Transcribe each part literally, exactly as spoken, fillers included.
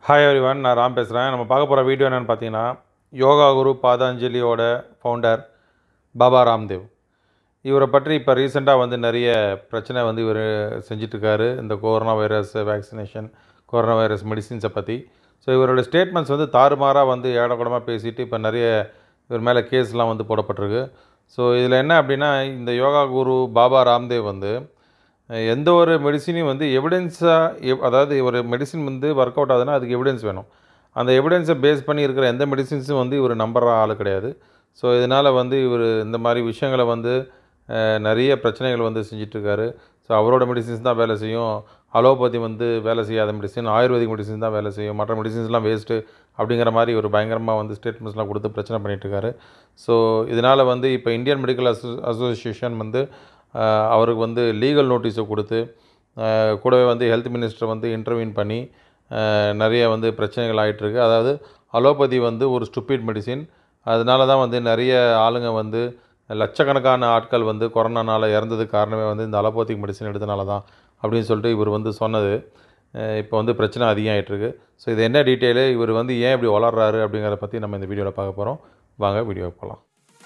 Hi everyone, நான் ராம் பேசுகிறேன். நம்ம பார்க்க போகிற வீடியோ என்னென்னு பார்த்தீங்கன்னா, யோகா குரு பாதாஞ்சலியோட ஃபவுண்டர் பாபா ராம்தேவ். இவரை பற்றி இப்போ ரீசெண்டாக வந்து நிறைய பிரச்சனை வந்து இவர் செஞ்சிட்ருக்காரு. இந்த corona virus vaccination, corona virus மெடிசின்ஸை பற்றி. ஸோ இவரோட ஸ்டேட்மெண்ட்ஸ் வந்து தாறுமாறாக வந்து ஏடக்கூடமாக பேசிட்டு இப்போ நிறைய இவர் மேலே கேஸ்லாம் வந்து போடப்பட்டிருக்கு. ஸோ இதில் என்ன அப்படின்னா, இந்த யோகா குரு பாபா ராம்தேவ் வந்து எந்த ஒரு மெடிசினையும் வந்து எவிடென்ஸாக, அதாவது ஒரு மெடிசின் வந்து ஒர்க் அவுட் ஆகுதுன்னா அதுக்கு எவிடன்ஸ் வேணும். அந்த எவிடன்ஸை பேஸ் பண்ணி இருக்கிற எந்த மெடிசின்ஸும் வந்து இவர் நம்புற ஆள் கிடையாது. ஸோ இதனால் வந்து இவர் இந்த மாதிரி விஷயங்களை வந்து நிறைய பிரச்சனைகள் வந்து செஞ்சிட்ருக்காரு. ஸோ அவரோட மெடிசின்ஸ் தான் வேலை செய்யும், அலோபதி வந்து வேலை செய்யாத மெடிசின், ஆயுர்வேதிக் மெடிசின் தான் வேலை செய்யும், மற்ற மெடிசின்ஸ்லாம் வேஸ்ட்டு அப்படிங்கிற மாதிரி ஒரு பயங்கரமாக வந்து ஸ்டேட்மெண்ட்ஸ்லாம் கொடுத்து பிரச்சனை பண்ணிகிட்ருக்காரு. ஸோ இதனால் வந்து இப்போ இந்தியன் மெடிக்கல் அசோ அசோசியேஷன் வந்து அவருக்கு வந்து லீகல் நோட்டீஸை கொடுத்து, கூடவே வந்து ஹெல்த் மினிஸ்டர் வந்து இன்டர்வியூன் பண்ணி நிறைய வந்து பிரச்சனைகள் ஆகிட்டுருக்கு. அதாவது அலோபதி வந்து ஒரு ஸ்டூபிட் மெடிசின், அதனால தான் வந்து நிறைய ஆளுங்க வந்து லட்சக்கணக்கான ஆட்கள் வந்து கொரோனானால் இறந்ததுக்கு காரணமே வந்து இந்த அலோபதிக் மெடிசின் எடுத்தனால தான் அப்படின்னு சொல்லிட்டு இவர் வந்து சொன்னது இப்போ வந்து பிரச்சனை அதிகம் ஆகிட்டுருக்கு. ஸோ இது என்ன டீட்டெயிலு, இவர் வந்து ஏன் இப்படி வளர்றாரு அப்படிங்கிறத பற்றி நம்ம இந்த வீடியோவில் பார்க்க போகிறோம். வாங்க வீடியோவுக்கு போகலாம்.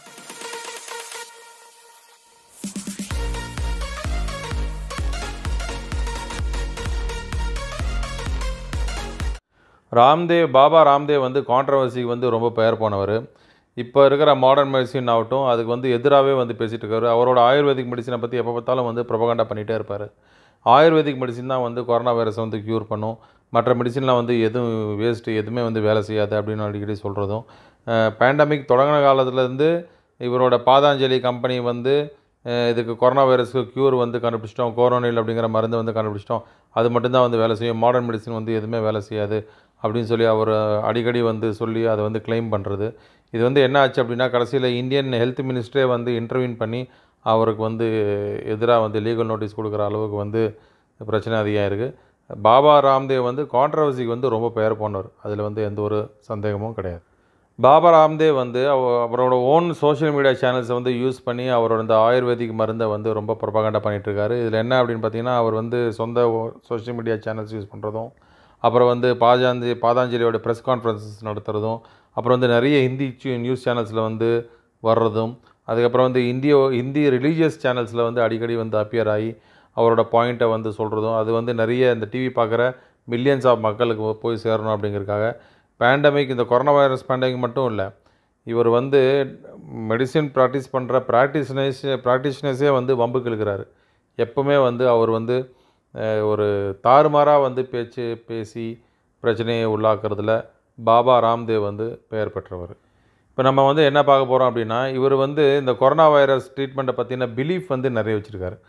ராம்தேவ் பாபா ராம்தேவ் வந்து கான்ட்ரவர்சிக்கு வந்து ரொம்ப பெயர் போனவர். இப்போ இருக்கிற மாடர்ன் மெடிசின் ஆகட்டும், அதுக்கு வந்து எதிராகவே வந்து பேசிகிட்டு இருக்காரு. அவரோட ஆயுர்வேதிக் மெடிசினை பற்றி எப்போ பார்த்தாலும் வந்து ப்ரொபகண்டா பண்ணிகிட்டே இருப்பார். ஆயுர்வேதிக் மெடிசின் தான் வந்து கொரோனா வைரஸை வந்து க்யூர் பண்ணும், மற்ற மெடிசின்லாம் வந்து எதுவும் வேஸ்ட்டு, எதுவுமே வந்து வேலை செய்யாது அப்படின்னு அடிக்கடி சொல்கிறதும். பேண்டமிக் தொடங்கின காலத்துலேருந்து இவரோட பாதாஞ்சலி கம்பெனி வந்து இதுக்கு கொரோனா வைரஸுக்கு க்யூர் வந்து கண்டுபிடிச்சிட்டோம், கோரோனில் அப்படிங்கிற மருந்து வந்து கண்டுபிடிச்சிட்டோம், அது மட்டும்தான் வந்து வேலை செய்யும், மாடர்ன் மெடிசின் வந்து எதுவுமே வேலை செய்யாது அப்படின்னு சொல்லி அவர் அடிக்கடி வந்து சொல்லி அதை வந்து கிளைம் பண்ணுறது. இது வந்து என்ன ஆச்சு அப்படின்னா, கடைசியில் இந்தியன் ஹெல்த் மினிஸ்டரே வந்து இன்டர்வியூன் பண்ணி அவருக்கு வந்து எதிராக வந்து லீகல் நோட்டீஸ் கொடுக்குற அளவுக்கு வந்து பிரச்சனை அதிகம் இருக்குது. பாபா ராம்தேவ் வந்து கான்ட்ரவர்சிக்கு வந்து ரொம்ப பெயர் போனவர், அதில் வந்து எந்த ஒரு சந்தேகமும் கிடையாது. பாபா ராம்தேவ் வந்து அவ அவரோட ஓன் சோஷியல் மீடியா சேனல்ஸை வந்து யூஸ் பண்ணி அவரோட இந்த ஆயுர்வேதிக் மருந்தை வந்து ரொம்ப ப்ரொபகண்டா பண்ணிகிட்ருக்காரு. இதில் என்ன அப்படின்னு பார்த்தீங்கன்னா, அவர் வந்து சொந்த சோஷியல் மீடியா சேனல்ஸ் யூஸ் பண்ணுறதும், அப்புறம் வந்து பாஜாந்தி பாதாஞ்சலியோட ப்ரெஸ் கான்ஃபரன்சஸ் நடத்துகிறதும், அப்புறம் வந்து நிறைய ஹிந்தி நியூஸ் சேனல்ஸில் வந்து வர்றதும், அதுக்கப்புறம் வந்து இந்தியோ ஹிந்தி ரிலீஜியஸ் சேனல்ஸில் வந்து அடிக்கடி வந்து அப்பியர் ஆகி அவரோட பாயிண்ட்டை வந்து சொல்கிறதும், அது வந்து நிறைய இந்த டிவி பார்க்குற மில்லியன்ஸ் ஆஃப் மக்களுக்கு போய் சேரணும் அப்படிங்கிறதுக்காக. பேண்டமிக், இந்த கொரோனா வைரஸ் பேண்டமிக் மட்டும் இல்லை, இவர் வந்து மெடிசின் ப்ராக்டிஸ் பண்ணுற ப்ராக்டிஷனர்ஸ் ப்ராக்டிஷனர்ஸே வந்து வம்புக்கு இழுக்கிறாரு. எப்போவுமே வந்து அவர் வந்து ஒரு தாறுமாறாக வந்து பேச்சு பேசி பிரச்சனையை உள்ளாக்குறதுல பாபா ராம்தேவ் வந்து பெயர் பெற்றவர். இப்போ நம்ம வந்து என்ன பார்க்க போகிறோம் அப்படின்னா, இவர் வந்து இந்த கொரோனா வைரஸ் ட்ரீட்மெண்ட்டை பற்றின பிலீஃப் வந்து நிறைய வச்சுருக்காரு.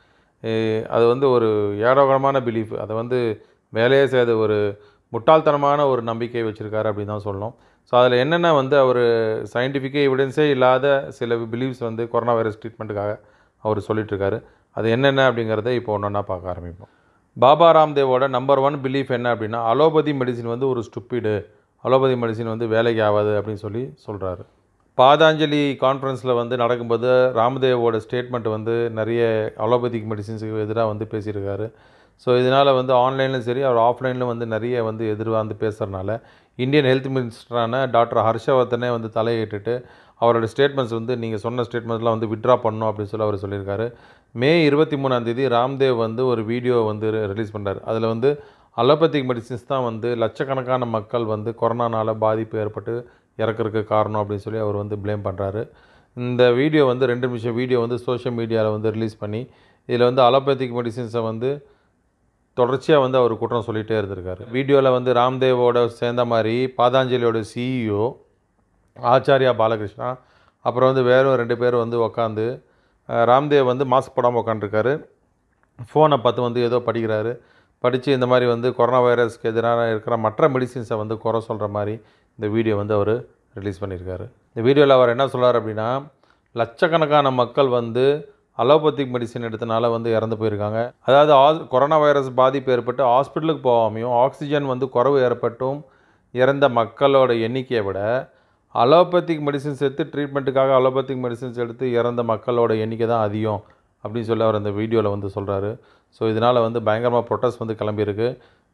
அது வந்து ஒரு ஏடோகரமான பிலீஃப், அதை வந்து வேலையே செய்யாத ஒரு முட்டாள்தனமான ஒரு நம்பிக்கை வச்சுருக்காரு அப்படின்னு தான் சொல்லணும். ஸோ அதில் என்னென்ன வந்து அவர் சயின்டிஃபிக் எவிடன்ஸே இல்லாத சில பிலீஃப்ஸ் வந்து கொரோனா வைரஸ் ட்ரீட்மெண்ட்டுக்காக அவர் சொல்லிகிட்ருக்காரு. அது என்னென்ன அப்படிங்கிறத இப்போ ஒன்று ஒன்றா பார்க்க ஆரம்பிப்போம். பாபா ராம்தேவோட நம்பர் ஒன் பிலீஃப் என்ன அப்படின்னா, அலோபதி மெடிசின் வந்து ஒரு ஸ்டூப்பிடு, அலோபதி மெடிசின் வந்து வேலைக்கு ஆகாது அப்படின்னு சொல்லி சொல்கிறாரு. பாதாஞ்சலி கான்ஃபரன்ஸில் வந்து நடக்கும்போது ராம்தேவோட ஸ்டேட்மெண்ட் வந்து நிறைய அலோபதிக் மெடிசின்ஸுக்கு எதிராக வந்து பேசியிருக்காரு. ஸோ இதனால் வந்து ஆன்லைன்லையும் சரி, அவர் ஆஃப்லைன்லையும் வந்து நிறைய வந்து எதிராக வந்து பேசுகிறனால இந்தியன் ஹெல்த் மினிஸ்டரான டாக்டர் ஹர்ஷவர்தனே வந்து தலையிட்டுட்டு அவரோட ஸ்டேட்மெண்ட்ஸ் வந்து நீங்கள் சொன்ன ஸ்டேட்மெண்ட்ஸ்லாம் வந்து வித்ட்ரா பண்ணணும் அப்படின்னு சொல்லி அவர் சொல்லியிருக்காரு. மே இருபத்தி மூணாந்தேதி ராம்தேவ் வந்து ஒரு வீடியோ வந்து ரிலீஸ் பண்ணுறாரு. அதில் வந்து அலோபதிக் மெடிசின்ஸ் தான் வந்து லட்சக்கணக்கான மக்கள் வந்து கொரோனானால் பாதிப்பு ஏற்பட்டு இறக்கிறதுக்கு காரணம் அப்படின்னு சொல்லி அவர் வந்து ப்ளேம் பண்ணுறாரு. இந்த வீடியோ வந்து ரெண்டு நிமிஷம் வீடியோ வந்து சோஷியல் மீடியாவில் வந்து ரிலீஸ் பண்ணி இதில் வந்து அலோபதிக் மெடிசின்ஸை வந்து தொடர்ச்சியாக வந்து அவர் குற்றம் சொல்லிகிட்டே இருந்திருக்காரு. வீடியோவில் வந்து ராம்தேவோட சேர்ந்த மாதிரி பாதாஞ்சலியோட சிஇஓ ஆச்சாரியா பாலகிருஷ்ணா, அப்புறம் வந்து வேறு ரெண்டு பேர் வந்து உக்காந்து, ராம்தேவ் வந்து மாஸ்க் போடாமல் உட்காந்துருக்காரு, ஃபோனை பார்த்து வந்து ஏதோ படிக்கிறாரு. படித்து இந்த மாதிரி வந்து கொரோனா வைரஸ்க்கு எதிராக இருக்கிற மற்ற மெடிசின்ஸை வந்து குறை சொல்கிற மாதிரி இந்த வீடியோ வந்து அவர் ரிலீஸ் பண்ணியிருக்காரு. இந்த வீடியோவில் அவர் என்ன சொல்கிறார் அப்படின்னா, லட்சக்கணக்கான மக்கள் வந்து அலோபதிக் மெடிசின் எடுத்தனால வந்து இறந்து போயிருக்காங்க. அதாவது ஆ கொரோனா வைரஸ் பாதிப்பு ஏற்பட்டு ஹாஸ்பிட்டலுக்கு போகாமையும் ஆக்சிஜன் வந்து குறைவு ஏற்பட்டும் இறந்த மக்களோட எண்ணிக்கையை விட அலோபதிக் மெடிசின்ஸ் எடுத்து ட்ரீட்மெண்ட்டுக்காக அலோபதிக் மெடிசின்ஸ் எடுத்து இறந்த மக்களோட எண்ணிக்கை தான் அதிகம் அப்படின்னு சொல்லி அவர் அந்த வீடியோவில் வந்து சொல்கிறாரு. ஸோ இதனால் வந்து பயங்கரமாக ப்ரொட்டஸ்ட் வந்து கிளம்பியிருக்கு.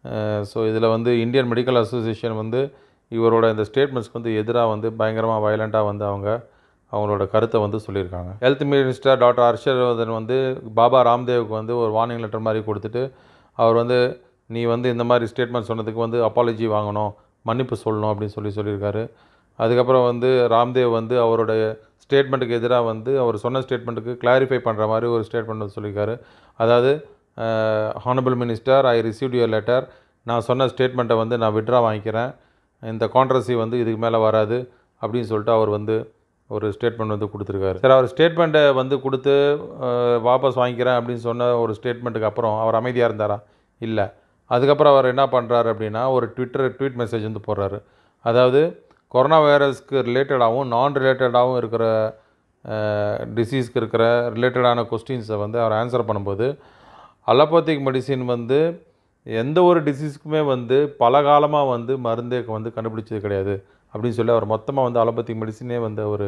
ஸோ இதில் வந்து இந்தியன் மெடிக்கல் அசோசியேஷன் வந்து இவரோட இந்த ஸ்டேட்மெண்ட்ஸ்க்கு வந்து எதிராக வந்து பயங்கரமாக வயலண்ட்டாக வந்து அவங்க அவங்களோட கருத்தை வந்து சொல்லியிருக்காங்க. ஹெல்த் மினிஸ்டர் டாக்டர் ஹர்ஷவர்தன் வந்து பாபா ராம்தேவுக்கு வந்து ஒரு வார்னிங் லெட்டர் மாதிரி கொடுத்துட்டு அவர் வந்து நீ வந்து இந்த மாதிரி ஸ்டேட்மெண்ட் சொன்னதுக்கு வந்து அப்பாலஜி வாங்கணும், மன்னிப்பு சொல்லணும் அப்படின்னு சொல்லி சொல்லியிருக்காரு. அதுக்கப்புறம் வந்து ராம்தேவ் வந்து அவருடைய ஸ்டேட்மெண்ட்டுக்கு எதிராக வந்து அவர் சொன்ன ஸ்டேட்மெண்ட்டுக்கு கிளாரிஃபை பண்ணுற மாதிரி ஒரு ஸ்டேட்மெண்ட் வந்து சொல்லியிருக்காரு. அதாவது honourable minister, I received your letter, நான் சொன்ன ஸ்டேட்மெண்ட்டை வந்து நான் விட்ரா வாங்கிக்கிறேன், இந்த கான்ட்ரவர்சி வந்து இதுக்கு மேலே வராது அப்படின்னு சொல்லிட்டு அவர் வந்து ஒரு ஸ்டேட்மெண்ட் வந்து கொடுத்துருக்காரு. சரி, அவர் ஸ்டேட்மெண்ட்டை வந்து கொடுத்து வாபஸ் வாங்கிக்கிறேன் அப்படின்னு சொன்ன ஒரு ஸ்டேட்மெண்ட்டுக்கு அப்புறம் அவர் அமைதியாக இருந்தாரா? இல்லை. அதுக்கப்புறம் அவர் என்ன பண்ணுறாரு அப்படின்னா ஒரு ட்விட்டர் ட்வீட் மெசேஜ் வந்து போடுறாரு. அதாவது கொரோனா வைரஸ்க்கு ரிலேட்டடாகவும் நான் ரிலேட்டடாகவும் இருக்கிற டிசீஸ்க்கு இருக்கிற ரிலேட்டடான கொஸ்டின்ஸை வந்து அவர் ஆன்சர் பண்ணும்போது அலோபதிக் மெடிசின் வந்து எந்த ஒரு டிசீஸ்க்குமே வந்து பல காலமாக வந்து மருந்தே வந்து கண்டுபிடிச்சது கிடையாது அப்படின்னு சொல்லி அவர் மொத்தமாக வந்து அலோபதிக் மெடிசினே வந்து அவர்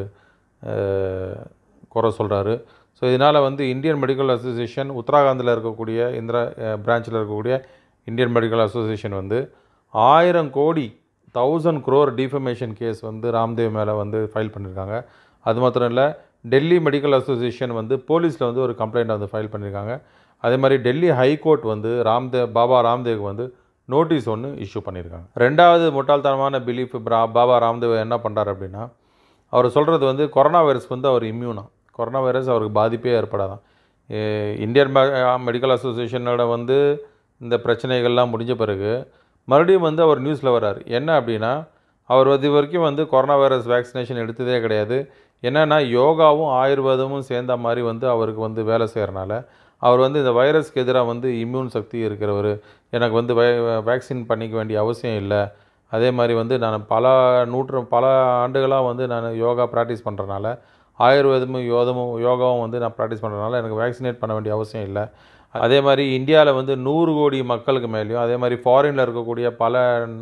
குறை சொல்கிறாரு. ஸோ இதனால் வந்து இந்தியன் மெடிக்கல் அசோசியேஷன், உத்தராகண்டில் இருக்கக்கூடிய இந்த பிரான்ச்சில் இருக்கக்கூடிய இந்தியன் மெடிக்கல் அசோசியேஷன் வந்து ஆயிரம் கோடி தௌசண்ட் க்ரோர் டிஃபமேஷன் கேஸ் வந்து ராம்தேவ் மேலே வந்து ஃபைல் பண்ணியிருக்காங்க. அது மாத்திரம் இல்லை, டெல்லி மெடிக்கல் அசோசியேஷன் வந்து போலீஸில் வந்து ஒரு கம்ப்ளைண்ட் வந்து ஃபைல் பண்ணியிருக்காங்க. அதே மாதிரி டெல்லி ஹைகோர்ட் வந்து ராம்தேவ் பாபா ராம்தேவுக்கு வந்து நோட்டீஸ் ஒன்று இஷ்யூ பண்ணியிருக்காங்க. ரெண்டாவது முட்டாள்தனமான பிலீஃப் பாபா ராம்தேவ் என்ன பண்ணுறாரு அப்படின்னா அவர் சொல்கிறது வந்து கொரோனா வைரஸ் வந்து அவர் இம்யூனா, கொரோனா வைரஸ் அவருக்கு பாதிப்பே ஏற்படாதான். இந்தியன் மெடிக்கல் அசோசியேஷனோட வந்து இந்த பிரச்சனைகள்லாம் முடிஞ்ச பிறகு மறுபடியும் வந்து அவர் நியூஸில் வர்றார். என்ன அப்படின்னா அவர் இது வரைக்கும் வந்து கொரோனா வைரஸ் வேக்சினேஷன் எடுத்ததே கிடையாது. என்னென்னா யோகாவும் ஆயுர்வேதமும் சேர்ந்த மாதிரி வந்து அவருக்கு வந்து வேலை செய்கிறனால அவர் வந்து இந்த வைரஸ்க்கு எதிராக வந்து இம்யூன் சக்தி இருக்கிறவர், எனக்கு வந்து வே வேக்சின் பண்ணிக்க வேண்டிய அவசியம் இல்லை. அதே மாதிரி வந்து நான் பல நூற்று பல ஆண்டுகளாக வந்து நான் யோகா ப்ராக்டிஸ் பண்ணுறனால, ஆயுர்வேதமும் யோகமும் யோகாவும் வந்து நான் ப்ராக்டிஸ் பண்ணுறனால எனக்கு வேக்சினேட் பண்ண வேண்டிய அவசியம் இல்லை. அதே மாதிரி இந்தியாவில் வந்து நூறு கோடி மக்களுக்கு மேலேயும் அதே மாதிரி ஃபாரினில் இருக்கக்கூடிய பல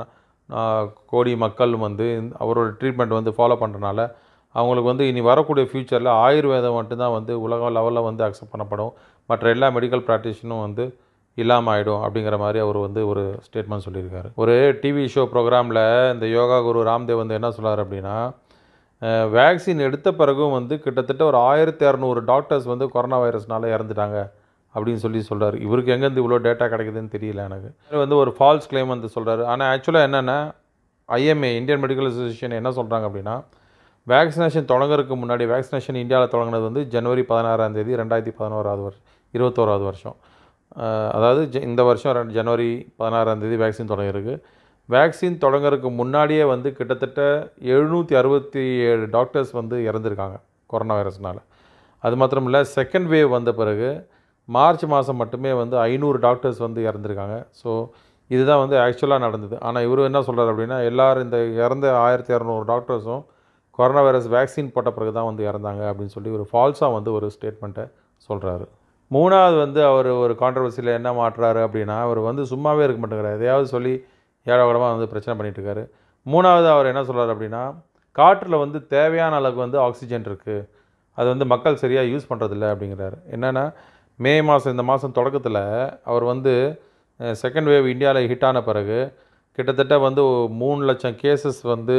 கோடி மக்கள் வந்து அவரோட ட்ரீட்மெண்ட் வந்து ஃபாலோ பண்ணுறனால அவங்களுக்கு வந்து இனி வரக்கூடிய ஃப்யூச்சரில் ஆயுர்வேதம் மட்டும்தான் வந்து உலக லெவலில் வந்து அக்செப்ட் பண்ணப்படும், மற்ற எல்லா மெடிக்கல் ப்ராக்டிஷனும் வந்து இல்லாமல் ஆகிடும் அப்படிங்கிற மாதிரி அவர் வந்து ஒரு ஸ்டேட்மெண்ட் சொல்லியிருக்காரு. ஒரு டிவி ஷோ ப்ரோக்ராமில் இந்த யோகா குரு ராம்தேவ் வந்து என்ன சொல்கிறார் அப்படின்னா வேக்சின் எடுத்த பிறகும் வந்து கிட்டத்தட்ட ஒரு ஆயிரத்தி இரநூறு டாக்டர்ஸ் வந்து கொரோனா வைரஸ்னால இறந்துட்டாங்க அப்படின்னு சொல்லி சொல்கிறார். இவருக்கு எங்கேருந்து இவ்வளோ டேட்டா கிடைக்குதுன்னு தெரியல எனக்கு. வந்து ஒரு ஃபால்ஸ் கிளைம் வந்து சொல்கிறாரு. ஆனால் ஆக்சுவலாக என்னென்னா ஐஎம்ஏ இந்தியன் மெடிக்கல் அசோசியேஷன் என்ன சொல்கிறாங்க அப்படின்னா வேக்சினேஷன் தொடங்குறதுக்கு முன்னாடி வேக்சினேஷன் இந்தியாவில் தொடங்கினது வந்து ஜனவரி பதினாறாம் தேதி ரெண்டாயிரத்தி பதினோராவது வருஷம் இருபத்தோராவது வருஷம் அதாவது இந்த வருஷம் ஜனவரி பதினாறாம் தேதி வேக்சின் தொடங்கியிருக்கு. வேக்சின் தொடங்குறதுக்கு முன்னாடியே வந்து கிட்டத்தட்ட எழுநூற்றி அறுபத்தி ஏழு டாக்டர்ஸ் வந்து இறந்துருக்காங்க கொரோனா வைரஸ்னால். அது மாத்திரம் இல்லை, செகண்ட் வேவ் வந்த பிறகு மார்ச் மாதம் மட்டுமே வந்து ஐநூறு டாக்டர்ஸ் வந்து இறந்துருக்காங்க. ஸோ இதுதான் வந்து ஆக்சுவலாக நடந்தது. ஆனால் இவர் என்ன சொல்கிறார் அப்படின்னா எல்லோரும் இந்த இறந்த ஆயிரத்தி இரநூறு டாக்டர்ஸும் கொரோனா வைரஸ் வேக்சின் போட்ட பிறகு தான் வந்து இறந்தாங்க அப்படின்னு சொல்லி ஒரு ஃபால்ஸாக வந்து ஒரு ஸ்டேட்மெண்ட்டை சொல்கிறாரு. மூணாவது வந்து அவர் ஒரு கான்ட்ரவர்சியில் என்ன மாட்டுறாரு அப்படின்னா அவர் வந்து சும்மாவே இருக்க மாட்டேங்கிறார், எதையாவது சொல்லி ஏழாவடமாக வந்து பிரச்சனை பண்ணிகிட்ருக்காரு. மூணாவது அவர் என்ன சொல்கிறார் அப்படின்னா காற்றில் வந்து தேவையான அளவுக்கு வந்து ஆக்சிஜன் இருக்குது, அது வந்து மக்கள் சரியாக யூஸ் பண்ணுறதில்ல அப்படிங்கிறாரு. என்னென்னா மே மாதம் இந்த மாதம் தொடக்கத்தில் அவர் வந்து செகண்ட் வேவ் இந்தியாவில் ஹிட் ஆன பிறகு கிட்டத்தட்ட வந்து மூணு லட்சம் கேசஸ் வந்து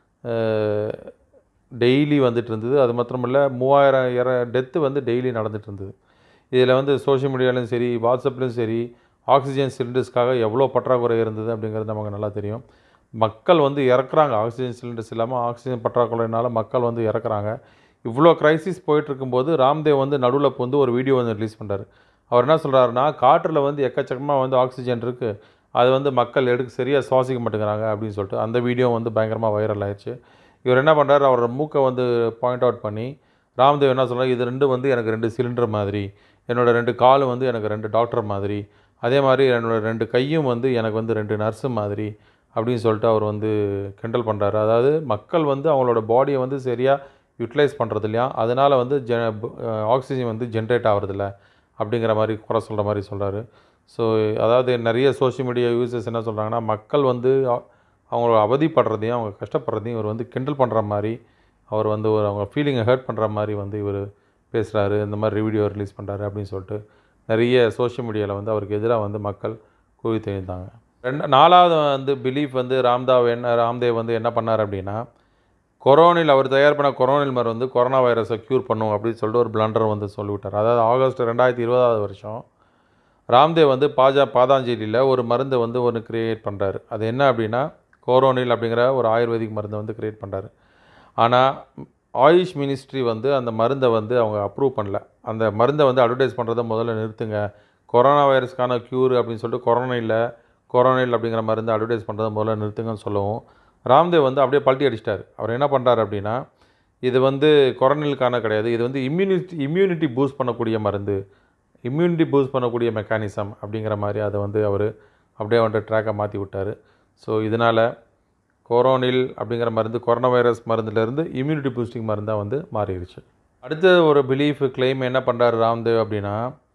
டெய்லி வந்துட்டு இருந்தது. அது மாத்திரம் இல்லை, மூவாயிரம் இற டெத்து வந்து டெய்லி நடந்துகிட்டு இருந்தது. இதில் வந்து சோஷியல் மீடியாலையும் சரி வாட்ஸ்அப்லேயும் சரி ஆக்சிஜன் சிலிண்டர்ஸ்க்காக எவ்வளோ பற்றாக்குறை இருந்தது அப்படிங்கிறது நமக்கு நல்லா தெரியும். மக்கள் வந்து இறக்குறாங்க, ஆக்சிஜன் சிலிண்டர்ஸ் இல்லாமல் ஆக்சிஜன் பற்றாக்குறையினால மக்கள் வந்து இறக்குறாங்க. இவ்வளோ க்ரைசிஸ் போயிட்டுருக்கும்போது ராம்தேவ் வந்து நடுவில் வந்து ஒரு வீடியோ வந்து ரிலீஸ் பண்ணுறாரு. அவர் என்ன சொல்கிறாருன்னா காற்றில் வந்து எக்கச்சக்கமாக வந்து ஆக்சிஜன் இருக்குது, அது வந்து மக்கள் எடுக்க சரியாக சுவாசிக்க மாட்டேங்கிறாங்க அப்படின்னு சொல்லிட்டு அந்த வீடியோ வந்து பயங்கரமாக வைரல் ஆயிடுச்சு. இவர் என்ன பண்ணுறாரு, அவரோட மூக்கை வந்து பாயிண்ட் அவுட் பண்ணி ராம்தேவ் என்ன சொல்கிறார், இது ரெண்டு வந்து எனக்கு ரெண்டு சிலிண்டர் மாதிரி, என்னோடய ரெண்டு காலும் வந்து எனக்கு ரெண்டு டாக்டர் மாதிரி, அதே மாதிரி என்னோடய ரெண்டு கையும் வந்து எனக்கு வந்து ரெண்டு நர்ஸு மாதிரி அப்படின்னு சொல்லிட்டு அவர் வந்து கிண்டல் பண்ணுறாரு. அதாவது மக்கள் வந்து அவங்களோட பாடியை வந்து சரியாக யூட்டிலைஸ் பண்ணுறது இல்லையா, அதனால் வந்து ஜ ஆக்சிஜன் வந்து ஜென்ரேட் ஆகிறதில்ல அப்படிங்கிற மாதிரி குறை சொல்கிற மாதிரி சொல்கிறாரு. ஸோ அதாவது நிறைய சோஷியல் மீடியா யூசர்ஸ் என்ன சொல்கிறாங்கன்னா மக்கள் வந்து அவங்கள அவதிப்படுறதையும் அவங்க கஷ்டப்படுறதையும் இவர் வந்து கிண்டல் பண்ணுற மாதிரி, அவர் வந்து ஒரு அவங்க ஃபீலிங்கை ஹர்ட் பண்ணுற மாதிரி வந்து இவர் பேசுகிறாரு, இந்த மாதிரி வீடியோ ரிலீஸ் பண்ணுறாரு அப்படின்னு சொல்லிட்டு நிறைய சோஷியல் மீடியாவில் வந்து அவருக்கு எதிராக வந்து மக்கள் குவித்து எழுந்தாங்க. ரெண்டு நாலாவது வந்து பிலீஃப் வந்து ராம்தாவ் என்ன ராம்தேவ் வந்து என்ன பண்ணார் அப்படின்னா, கொரோனில் அவர் தயார் பண்ண கொரோனில் மருந்து வந்து கொரோனா வைரஸை க்யூர் பண்ணும் அப்படின்னு சொல்லிட்டு ஒரு பிளண்டர் வந்து சொல்லிவிட்டார். அதாவது ஆகஸ்ட் ரெண்டாயிரத்தி இருபதாவது வருஷம் ராம்தேவ் வந்து பாஜா பாதாஞ்சலியில் ஒரு மருந்தை வந்து ஒன்று கிரியேட் பண்ணுறாரு. அது என்ன அப்படின்னா, கோரோனில் அப்படிங்கிற ஒரு ஆயுர்வேதிக் மருந்தை வந்து கிரியேட் பண்ணுறாரு. ஆனால் ஆயுஷ் மினிஸ்ட்ரி வந்து அந்த மருந்தை வந்து அவங்க அப்ரூவ் பண்ணல. அந்த மருந்தை வந்து அட்வர்டைஸ் பண்ணுறதை முதல்ல நிறுத்துங்க, கொரோனா வைரஸ்க்கான க்யூர் அப்படின்னு சொல்லிட்டு கொரோனில் கொரோனில் அப்படிங்கிற மருந்தை அட்வர்டைஸ் பண்ணுறதை முதல்ல நிறுத்துங்கன்னு சொல்லவும் ராம்தேவ் வந்து அப்படியே பல்ட்டி அடிச்சிட்டார். அவர் என்ன பண்ணுறாரு அப்படின்னா, இது வந்து கொரோனிலுக்கான கிடையாது, இது வந்து இம்யூனிட்டி இம்யூனிட்டி பூஸ்ட் பண்ணக்கூடிய மருந்து, இம்யூனிட்டி பூஸ்ட் பண்ணக்கூடிய மெக்கானிசம் அப்படிங்கிற மாதிரி அதை வந்து அவர் அப்படியே வந்து ட்ராக்கை மாற்றி விட்டார். ஸோ இதனால் கொரோனில் அப்படிங்கிற மருந்து கொரோனா வைரஸ் மருந்துலேருந்து இம்யூனிட்டி பூஸ்டிங் மருந்தாக வந்து மாறிடுச்சு. அடுத்த ஒரு பிலீஃப் கிளைம் என்ன பண்ணுறாரு ராம்தேவ் அப்படின்னா,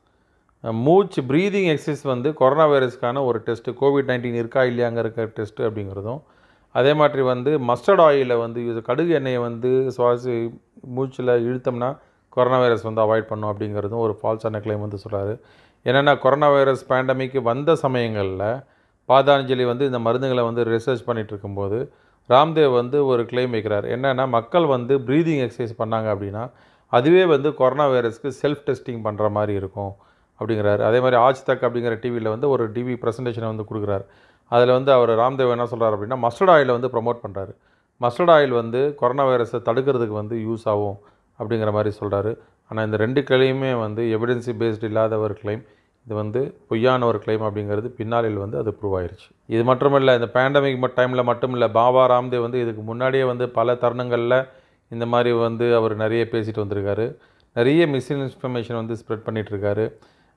மூச்சு ப்ரீதிங் எக்ஸசைஸ் வந்து கொரோனா வைரஸ்க்கான ஒரு டெஸ்ட்டு, கோவிட் நைன்டீன் இருக்கா இல்லையாங்க இருக்க டெஸ்ட்டு அப்படிங்கிறதும், அதே மாதிரி வந்து மஸ்டர்ட் ஆயிலில் வந்து இது கடுகு எண்ணெயை வந்து சுவாசி மூச்சில் இழுத்தோம்னா கொரோனா வைரஸ் வந்து அவாய்ட் பண்ணும் அப்படிங்கிறதும் ஒரு ஃபால்ஸான கிளைம் வந்து சொல்கிறாரு. என்னென்னா, கொரோனா வைரஸ் பேண்டமிக் வந்த சமயங்களில் பாதாஞ்சலி வந்து இந்த மருந்துகளை வந்து ரிசர்ச் பண்ணிகிட்டு இருக்கும்போது ராம்தேவ் வந்து ஒரு கிளைம் வைக்கிறார். என்னென்னா, மக்கள் வந்து ப்ரீதிங் எக்ஸசைஸ் பண்ணாங்க அப்படின்னா அதுவே வந்து கொரோனா வைரஸ்க்கு செல்ஃப் டெஸ்டிங் பண்ணுற மாதிரி இருக்கும் அப்படிங்கிறாரு. அதே மாதிரி ஆஜ் தக் அப்படிங்கிற டிவியில் வந்து ஒரு டிவி ப்ரெசன்டேஷனை வந்து கொடுக்குறாரு. அதில் வந்து அவர் ராம்தேவ் என்ன சொல்கிறார் அப்படின்னா, மஸ்டர்ட் ஆயிலை வந்து ப்ரமோட் பண்ணுறாரு. மஸ்டர்ட் ஆயில் வந்து கொரோனா வைரஸை தடுக்கிறதுக்கு வந்து யூஸ் ஆகும் அப்படிங்கிற மாதிரி சொல்கிறாரு. ஆனால் இந்த ரெண்டு கிளையுமே வந்து எவிடன்சி பேஸ்டு இல்லாத ஒரு கிளைம், இது வந்து பொய்யான ஒரு கிளைம் அப்படிங்கிறது பின்னாளில் வந்து அது ப்ரூவ் ஆயிடுச்சு. இது மட்டுமில்லை, இந்த பேண்டமிக் டைமில் மட்டும் இல்லை, பாபா ராம்தேவ் வந்து இதுக்கு முன்னாடியே வந்து பல தருணங்களில் இந்த மாதிரி வந்து அவர் நிறைய பேசிட்டு வந்திருக்காரு. நிறைய மிஸ்இன்ஃபர்மேஷன் வந்து ஸ்ப்ரெட் பண்ணிகிட்ருக்காரு.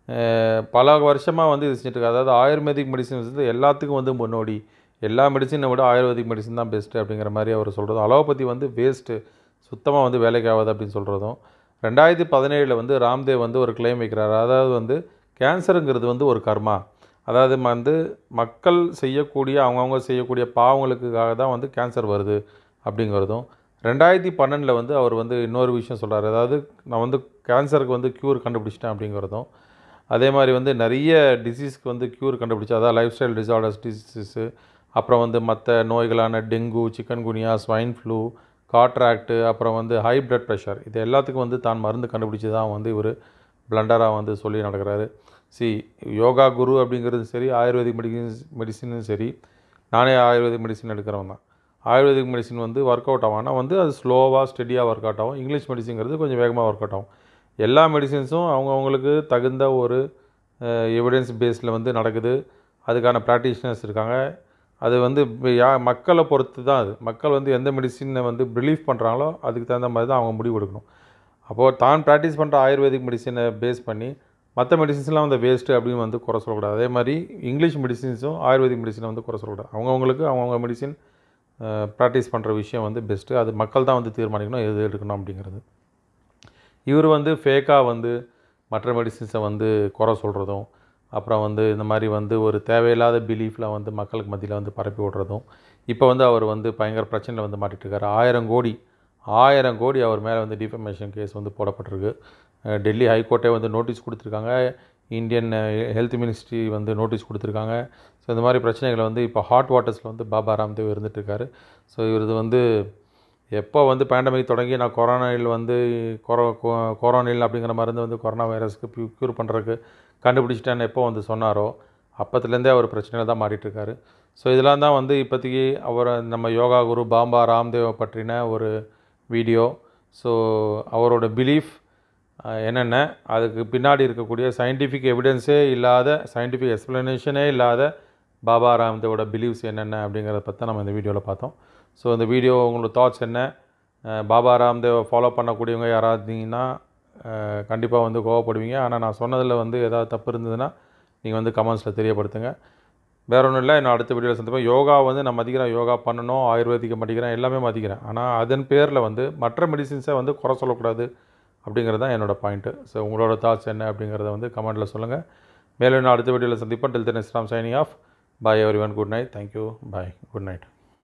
பல வருஷமாக வந்து இது செஞ்சுட்டு, அதாவது ஆயுர்வேதிக் மெடிசின்ஸ் வந்து எல்லாத்துக்கும் வந்து முன்னோடி, எல்லா மெடிசினை விட ஆயுர்வேதிக் மெடிசின் தான் பெஸ்ட்டு அப்படிங்கிற மாதிரி அவர் சொல்கிறதும், அலோபதி வந்து வேஸ்ட்டு, சுத்தமாக வந்து வேலைக்கு ஆகாது அப்படின்னு சொல்கிறதும், ரெண்டாயிரத்தி பதினேழில் வந்து ராம்தேவ் வந்து ஒரு கிளைம் வைக்கிறார். அதாவது வந்து கேன்சருங்கிறது வந்து ஒரு கர்மா, அதாவது வந்து மக்கள் செய்யக்கூடிய அவங்கவுங்க செய்யக்கூடிய பாவங்களுக்காக தான் வந்து கேன்சர் வருது அப்படிங்கிறதும், ரெண்டாயிரத்தி பன்னெண்டில் வந்து அவர் வந்து இன்னொரு விஷயம் சொல்கிறார். அதாவது நான் வந்து கேன்சருக்கு வந்து க்யூர் கண்டுபிடிச்சிட்டேன் அப்படிங்கிறதும், அதே மாதிரி வந்து நிறைய டிசீஸ்க்கு வந்து க்யூர் கண்டுபிடிச்சி, அதாவது லைஃப் ஸ்டைல் டிசார்டர்ஸ் டிசீஸு, அப்புறம் வந்து மற்ற நோய்களான dengue, chikungunya, swine flu, cataract, அப்புறம் வந்து ஹை பிளட் ப்ரெஷர், இது எல்லாத்துக்கும் வந்து தான் மருந்து கண்டுபிடிச்சி தான் வந்து இவர் பிளண்டராக வந்து சொல்லி நடக்கிறாரு. சி யோகா குரு அப்படிங்கிறது சரி, ஆயுர்வேதிக் மெடிசின்ஸ் மெடிசினும் சரி, நானே ஆயுர்வேதிக் மெடிசின் எடுக்கிறவன் தான். ஆயுர்வேதிக் மெடிசின் வந்து ஒர்க் அவுட் ஆகும், ஆனால் வந்து அது ஸ்லோவாக ஸ்டெடியாக ஒர்க் அவுட் ஆகும். இங்கிலீஷ் மெடிசின்ங்கிறது கொஞ்சம் வேகமாக ஒர்க் அவுட் ஆகும். எல்லா மெடிசின்ஸும் அவங்கவுங்களுக்கு தகுந்த ஒரு எவிடன்ஸ் பேஸில் வந்து நடக்குது, அதுக்கான ப்ராக்டிஷனர்ஸ் இருக்காங்க. அது வந்து யா மக்களை பொறுத்து தான், அது மக்கள் வந்து எந்த மெடிசினை வந்து பிலீவ் பண்ணுறாங்களோ அதுக்கு தகுந்த மாதிரி தான் அவங்க முடிவு எடுக்கணும். அப்போது தான் ப்ராக்டிஸ் பண்ணுற ஆயுர்வேதிக் மெடிசினை பேஸ் பண்ணி மற்ற மெடிசின்ஸ்லாம் வந்து வேஸ்ட்டு அப்படின்னு வந்து குறை சொல்லக்கூடாது. அதே மாதிரி இங்கிலீஷ் மெடிசின்ஸும் ஆயுர்வேதிக் மெடிசினை வந்து குறை சொல்லக்கூடாது. அவங்கவுங்களுக்கு அவங்கவுங்க மெடிசின் ப்ராக்டிஸ் பண்ணுற விஷயம் வந்து பெஸ்ட்டு, அது மக்கள் தான் வந்து தீர்மானிக்கணும் எது எடுக்கணும் அப்படிங்கிறது. இவர் வந்து ஃபேக்காக வந்து மற்ற மெடிசின்ஸை வந்து குறை சொல்கிறதும், அப்புறம் வந்து இந்த மாதிரி வந்து ஒரு தேவையில்லாத பிலீஃபில் வந்து மக்களுக்கு மத்தியில் வந்து பரப்பி விடுறதும், இப்போ வந்து அவர் வந்து பயங்கர பிரச்சனையில் வந்து மாட்டிகிட்ருக்காரு. ஆயிரம் கோடி ஆயிரம் கோடி அவர் மேலே வந்து டிஃபமேஷன் கேஸ் வந்து போடப்பட்டிருக்கு. டெல்லி ஹைகோர்ட்டே வந்து நோட்டீஸ் கொடுத்துருக்காங்க, இந்தியன் ஹெல்த் மினிஸ்ட்ரி வந்து நோட்டீஸ் கொடுத்துருக்காங்க. ஸோ இந்த மாதிரி பிரச்சனைகளை வந்து இப்போ ஹாட் வாட்டர்ஸில் வந்து பாபா ராம்தேவ் இருந்துகிட்ருக்காரு. ஸோ இவரது வந்து எப்போ வந்து பேண்டமிக் தொடங்கி நான் கொரோனாவில் வந்து கொரோ கொரோனில் அப்படிங்கிற மருந்து வந்து கொரோனா வைரஸ்க்கு க்யூர் பண்ணுறதுக்கு கண்டுபிடிச்சிட்டேன்னு எப்போ வந்து சொன்னாரோ அப்போத்துலேருந்தே அவர் பிரச்சனையில் தான் மாறிட்டுருக்காரு. ஸோ இதெல்லாம் தான் வந்து இப்போதைக்கு அவரை நம்ம யோகா குரு பாபா ராம்தேவை பற்றின ஒரு வீடியோ. ஸோ அவரோட பிலீஃப் என்னென்ன, அதுக்கு பின்னாடி இருக்கக்கூடிய சயின்டிஃபிக் எவிடன்ஸே இல்லாத, சயின்டிஃபிக் எக்ஸ்ப்ளனேஷனே இல்லாத பாபா ராம்தேவோட பிலீவ்ஸ் என்னென்ன அப்படிங்கிறத பற்றி நம்ம இந்த வீடியோவில் பார்த்தோம். ஸோ இந்த வீடியோ உங்களோட தாட்ஸ் என்ன, பாபா ராம்தேவை ஃபாலோ பண்ணக்கூடியவங்க யாராவது இருந்தீங்கன்னா கண்டிப்பாக வந்து கோவப்படுவீங்க. ஆனால் நான் சொன்னதில் வந்து ஏதாவது தப்பு இருந்ததுன்னா நீங்கள் வந்து கமெண்ட்ஸில் தெரியப்படுத்துங்க. வேறு ஒன்றும் இல்லை, நான் அடுத்த வீடியோவில் சந்திப்பேன். யோகா வந்து நான் மதிக்கிறேன், யோகா பண்ணணும், ஆயுர்வேதிக்கை மதிக்கிறேன், எல்லாமே மதிக்கிறேன். ஆனால் அதன் பேரில் வந்து மற்ற மெடிசின்ஸை வந்து குறை சொல்லக்கூடாது அப்படிங்கிறது தான் என்னோடய பாயிண்ட்டு. ஸோ உங்களோட தாட்ஸ் என்ன அப்படிங்கிறத வந்து கமெண்ட்டில் சொல்லுங்கள். மேலும் நான் அடுத்த வீடியோவில் சந்திப்பேன். Till then is Ram signing off. Bye everyone. Good night. Thank you. Bye. Good night.